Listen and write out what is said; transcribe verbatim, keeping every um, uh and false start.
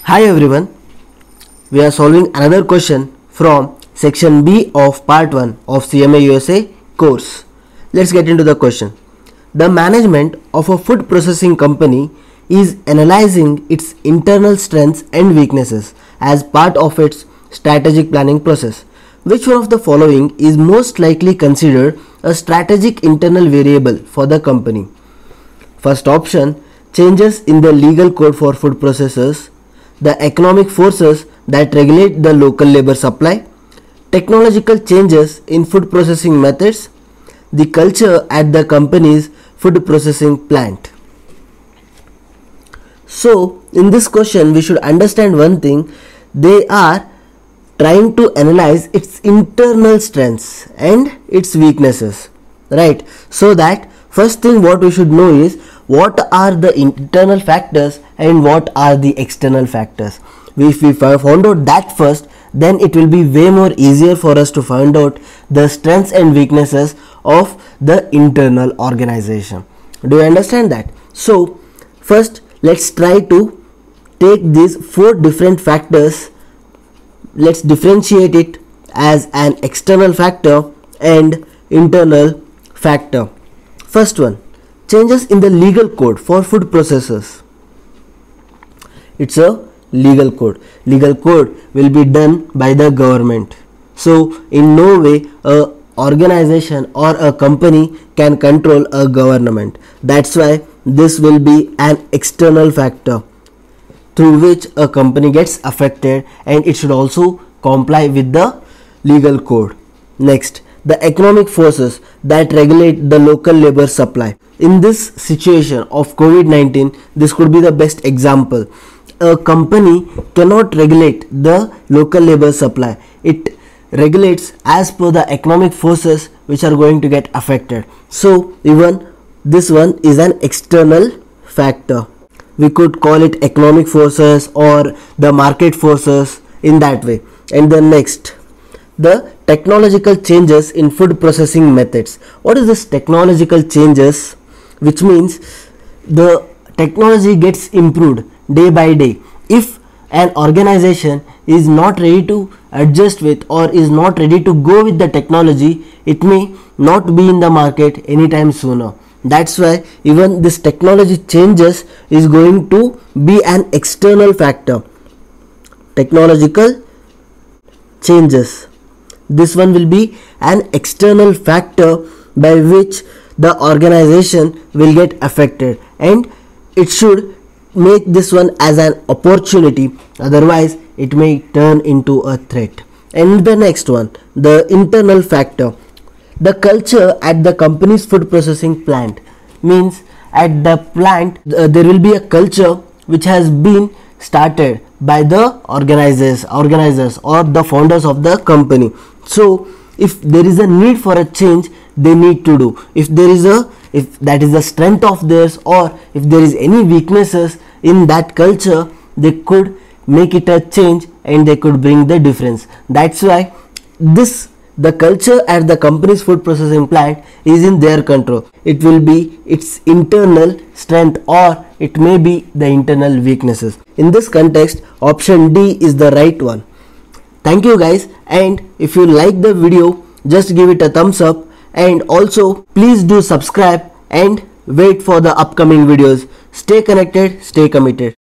Hi everyone, we are solving another question from section B of part one of C M A U S A course. Let's get into the question. The management of a food processing company is analyzing its internal strengths and weaknesses as part of its strategic planning process. Which one of the following is most likely considered a strategic internal variable for the company? First option, changes in the legal code for food processors, the economic forces that regulate the local labor supply, technological changes in food processing methods, the culture at the company's food processing plant. So, in this question, we should understand one thing. They are trying to analyze its internal strengths and its weaknesses, right? So that first thing what we should know is what are the internal factors and what are the external factors. If we found out that first, then it will be way more easier for us to find out the strengths and weaknesses of the internal organization. Do you understand that? So first let's try to take these four different factors. Let's differentiate it as an external factor and internal factor. First one, changes in the legal code for food processors. It's a legal code. Legal code will be done by the government. So in no way a organization or a company can control a government. That's why this will be an external factor through which a company gets affected, and it should also comply with the legal code. Next, the economic forces that regulate the local labor supply. In this situation of COVID nineteen, this could be the best example. A company cannot regulate the local labor supply. It regulates as per the economic forces which are going to get affected. So even this one is an external factor. We could call it economic forces or the market forces in that way. And then next, the technological changes in food processing methods. What is this technological changes? Which means the technology gets improved day by day. If an organization is not ready to adjust with or is not ready to go with the technology, it may not be in the market anytime sooner. That's why even this technology changes is going to be an external factor. Technological changes. This one will be an external factor by which the organization will get affected, and it should make this one as an opportunity, otherwise it may turn into a threat. And the next one, the internal factor. The culture at the company's food processing plant means at the plant uh, there will be a culture which has been started by the organizers organizers or the founders of the company. So if there is a need for a change, they need to do. If there is a if that is the strength of theirs, or if there is any weaknesses in that culture, they could make it a change and they could bring the difference. That's why this the culture at the company's food processing plant is in their control. It will be its internal strength or it may be the internal weaknesses. In this context, option D is the right one. Thank you guys, and if you like the video, just give it a thumbs up, and also please do subscribe and wait for the upcoming videos. Stay connected, stay committed.